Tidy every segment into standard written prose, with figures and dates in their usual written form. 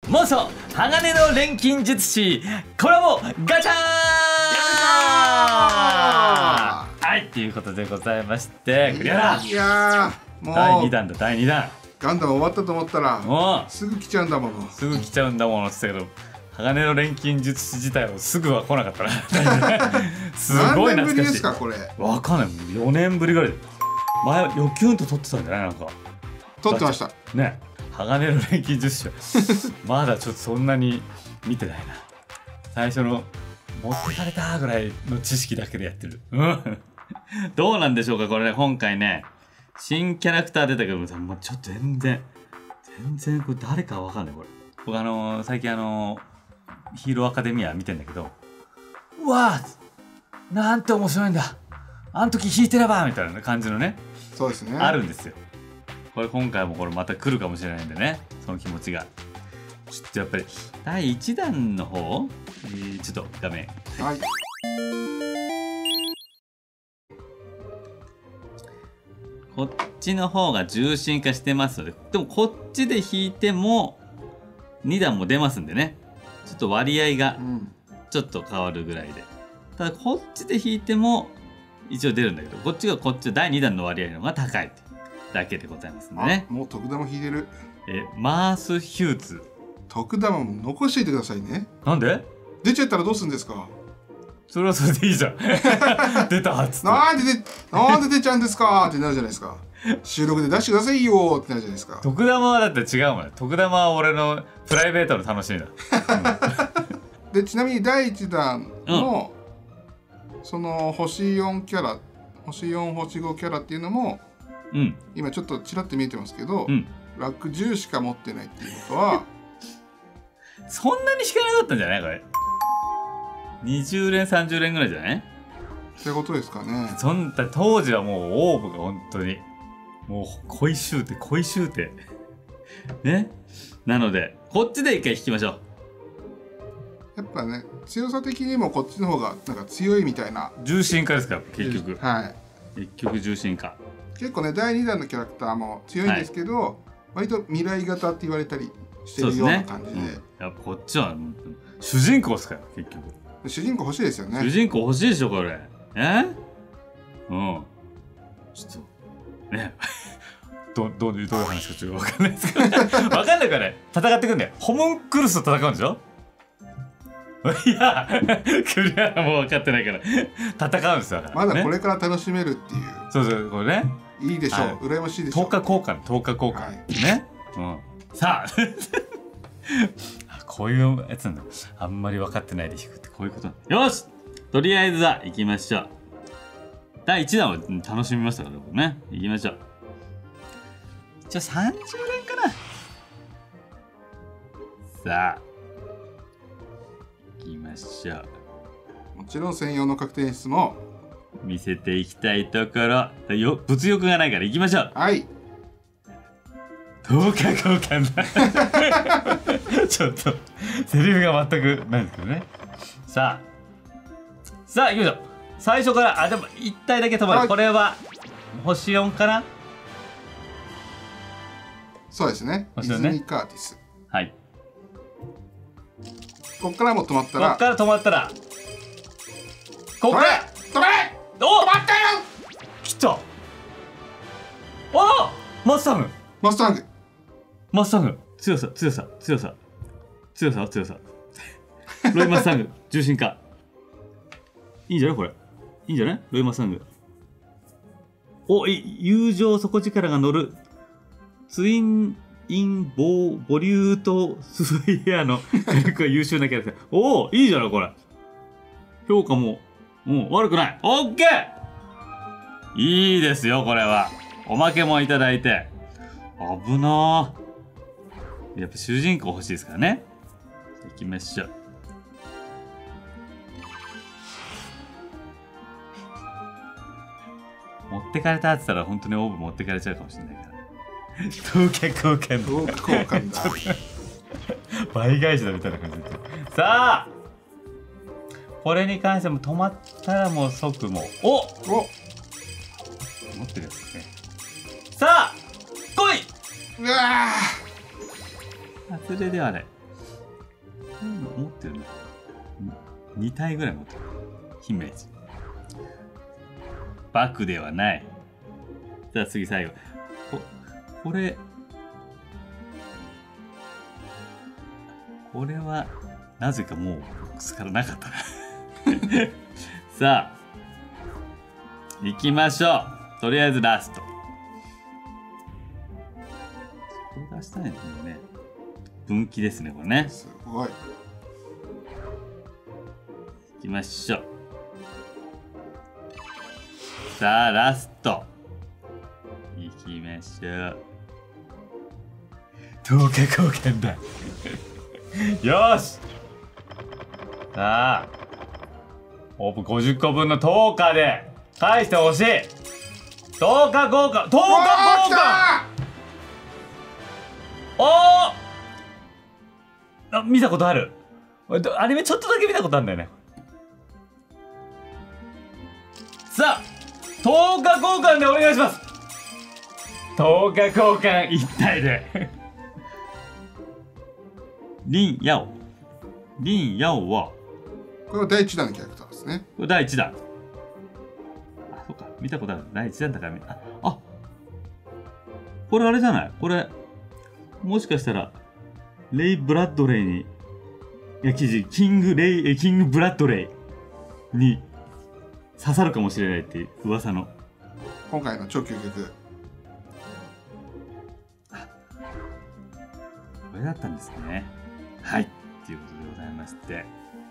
妄想鋼の錬金術師コラボガチャーはいということでございましてクリアだ。 いやーもう第2弾だ第2弾。 ガンダム終わったと思ったらもすぐ来ちゃうんだもの。 すぐ来ちゃうんだものって言ったけど鋼の錬金術師自体もすぐは来なかったなすごい何年ぶり懐かしい。 ですかこれ。 わかんない4年ぶりぐらいで前よきゅんと撮ってたんじゃないなんか撮ってました。 ね。鋼の錬金術師まだちょっとそんなに見てないな。最初の持ってかれたぐらいの知識だけでやってる。うんどうなんでしょうかこれね。今回ね新キャラクター出たけどもうちょっと全然これ誰かわかんないこれ。僕最近ヒーローアカデミア見てんだけど、うわーなんて面白いんだあん時引いてればみたいな感じのねそうですね。 あるんですよ。これ今回もこれまた来るかもしれないんでね、その気持ちがちょっとやっぱり第1弾の方、ちょっと画面はい。 こっちの方が重心化してますので、でもこっちで引いても2段も出ますんでね、ちょっと割合がちょっと変わるぐらいで、ただこっちで引いても一応出るんだけど、こっち第2弾の割合の方が高いってだけでございますんでね。 もう徳玉引いてる。 マースヒューズ。 徳玉も残していてくださいね。 なんで出ちゃったらどうするんですか。 それはそれでいいじゃん出たっつってなんで出ちゃうんですかってなるじゃないですか。収録で出してくださいよってなるじゃないですか。 徳玉はだって違うもん。徳玉は俺のプライベートの楽しみだ、 でちなみに第1弾の、その星4キャラ星4星5キャラっていうのも、今ちょっとちらっと見えてますけど、ラック10しか持ってないっていうことはそんなに引かなかったんじゃないこれ。20連30連ぐらいじゃないってことですかね。 当時はもうオーブが本当にもう恋シューテね。なのでこっちで一回引きましょう。 やっぱね強さ的にもこっちの方がなんか強いみたいな。 重心化ですから結局。 はい。 結局重心化。 結構ね第2弾のキャラクターも強いんですけど、割と未来型って言われたりしてるような感じで。 やっぱこっちは主人公ですから結局。 主人公欲しいですよね。 主人公欲しいでしょこれ。ちょっとねどういう話かちょっと分かんないですけど分かんないからね戦ってくんだよ。ホムンクルスと戦うんでしょいやクリアも分かってないから戦うんですよ。 まだこれから楽しめるっていう。 そうこれねいいでしょう。羨ましいでしょう。 10日交換ね。さあこういうやつなんだ。あんまり分かってないで引くってこういうこと。よしとりあえずは行きましょう。第1弾は楽しみましたからね。行きましょう。一応30連かな。さあ行きましょう。 もちろん専用の確定演出も見せていきたいところ。物欲がないから行きましょう。 はい。 10日交換だちょっとセリフが全くないんですけどね。さあ行きましょう。最初からでも1体だけ止まる、これは星4かな。 そうですね。 星4ね。 泉カーティス。 はい。 こっからもう止まったら。 こっから止まったら。こっから止まったよ。 来た。マスタング。強さロイマスタング重心化。いいんじゃないこれ。いいんじゃないロイマスタング。友情底力が乗るツインインボリュートスイヤーの火力が優秀なキャラクター。いいじゃないこれ。評価も悪くない。オッケー。いいですよこれは。おまけもいただいて。危なー。やっぱ主人公欲しいですからね。行きましょう。持ってかれたって言ったら本当にオーブ持ってかれちゃうかもしれないから10日交換だ倍返しだみたいな感じで。さあこれに関しても止まったらもう即もう持ってるやつね。さあ来い。 うわ外れではない。 持ってるな。2体ぐらい持ってる。姫路。バクではない。じゃあ次最後。これはなぜかもうボックスからなかったな。さあ行きましょう。とりあえずラスト。これ出したいのね。分岐ですねこれね。 すごい。 行きましょう。さあラスト行きましょう。10日交換だ。よし。さあオープン50個分の10日で返してほしい。10日交換。10日交換。あ、見たことある。アニメちょっとだけ見たことあるんだよね。さあ10日交換でお願いします。10日交換1体で。リン・ヤオはこれは第1弾のキャラクターですね。 これ第1弾。あ、そうか、見たことある。第1弾だからあ、これあれじゃない。これもしかしたらレイ・ブラッドレイに、いや記事キング・ブラッドレイに刺さるかもしれないっていう噂の今回の超究極。 これだったんですね。はい、ということでございまして、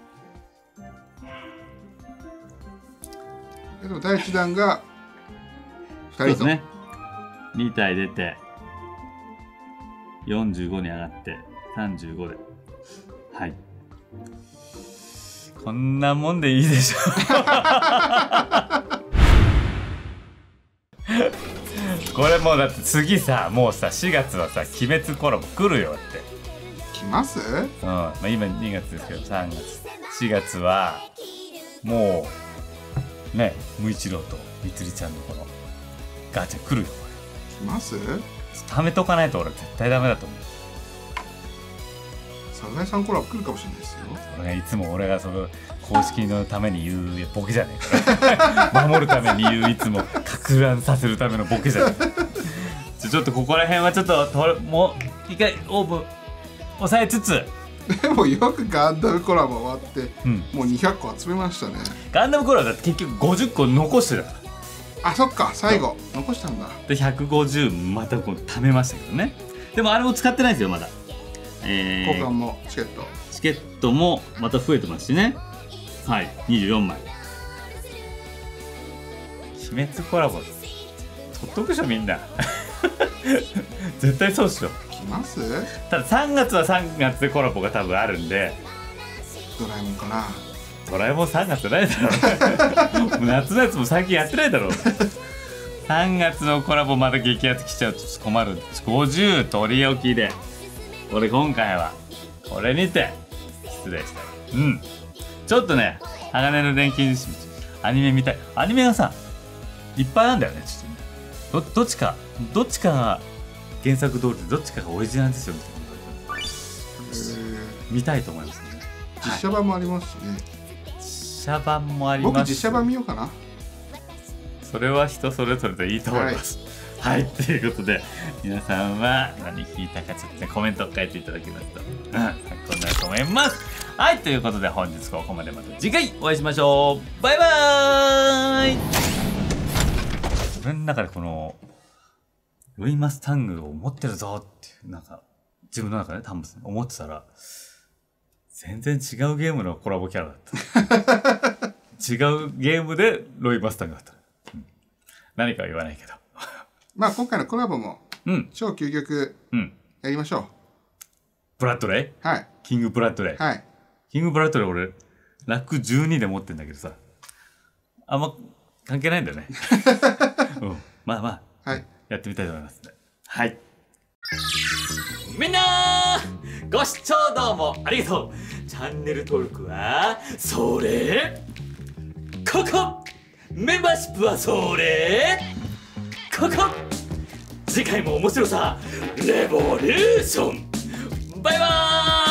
でも第1弾が2人と。 そうですね。2体出て45に上がって35で、はい、こんなもんでいいでしょう。これもうだって次さ、もうさ4月はさ鬼滅コラボ来るよって。 来ます？ まあ、今2月ですけど3月4月はもうね、無一郎とみつりちゃんのこのガチャ来るよ。 来ます？ 貯めとかないと俺絶対ダメだと思う。 サザエさんコラボ来るかもしれないですよ。 それがいつも俺がその公式のために言うボケじゃねえか。守るために言う、いつも攪乱させるためのボケじゃねえ。ちょっとここら辺はちょっともう一回オープン抑えつつ。 でもよくガンダムコラボ終わって、もう200個集めましたね。 ガンダムコラボだって結局50個残してたから。 あ、そっか、最後残したんだ。 で150またこう貯めましたけどね。でもあれも使ってないですよまだ。 交換もチケットもまた増えてますしね。はい、24枚。鬼滅コラボ取っとくでしょみんな。絶対そうっしょ。 来ます？ ただ3月は3月でコラボが多分あるんで。 ドラえもんかな。 ドラえもん3月じゃないだろう。夏のやつも最近やってないだろう。3月のコラボまだ激アツ来ちゃうと困る。50取り置きで。俺今回はこれにて失礼したい。ちょっとね、鋼の錬金術師アニメ見たい。アニメがさいっぱいあるんだよね。ちょっとね、どっちかが原作通りでどっちかがオリジナルですよみたいな。見たいと思いますね。 実写版もありますしね。 実写版もあります。 僕実写版見ようかな。 それは人それぞれでいいと思います。はい、ということで皆さんは何聞いたかちょっとねコメントを書いていただけますと、参考になると思います。はい、ということで本日ここまで。また次回お会いしましょう。バイバーイ。俺の中でこのルイ・マスタングを持ってるぞっていうなんか自分の中で多分思ってたら全然違うゲームのコラボキャラだった。違うゲームでロイ・マスタングだった。何かは言わないけど。 まあ今回のコラボも超究極やりましょう。 ブラッドレイ？ はい。 キングブラッドレイ。 はい。 キングブラッドレイ俺ラック12で持ってんだけどさ、あんま関係ないんだよね。まあまあ、はい、やってみたいと思いますね。はい。みんなご視聴どうもありがとう。チャンネル登録はそれここ、メンバーシップはそれここ。次回も面白さレボリューション。バイバーイ。